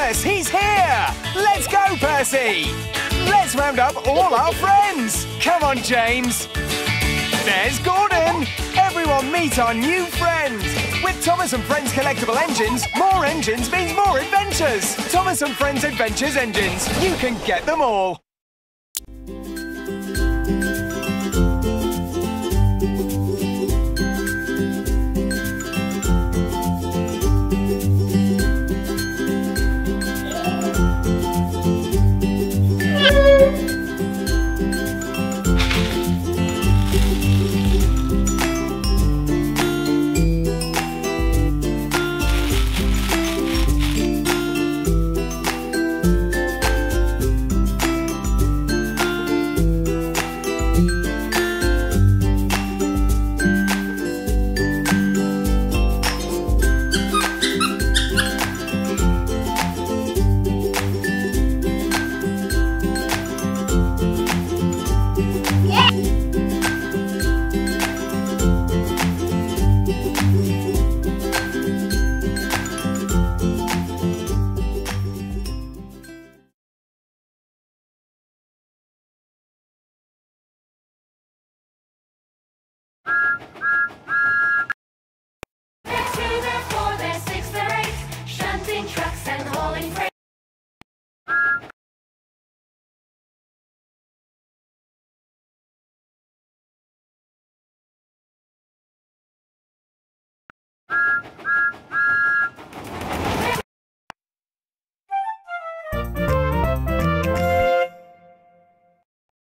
Thomas, he's here! Let's go, Percy! Let's round up all our friends! Come on, James! There's Gordon! Everyone meet our new friend! With Thomas and Friends collectible engines, more engines means more adventures! Thomas and Friends Adventures engines. You can get them all.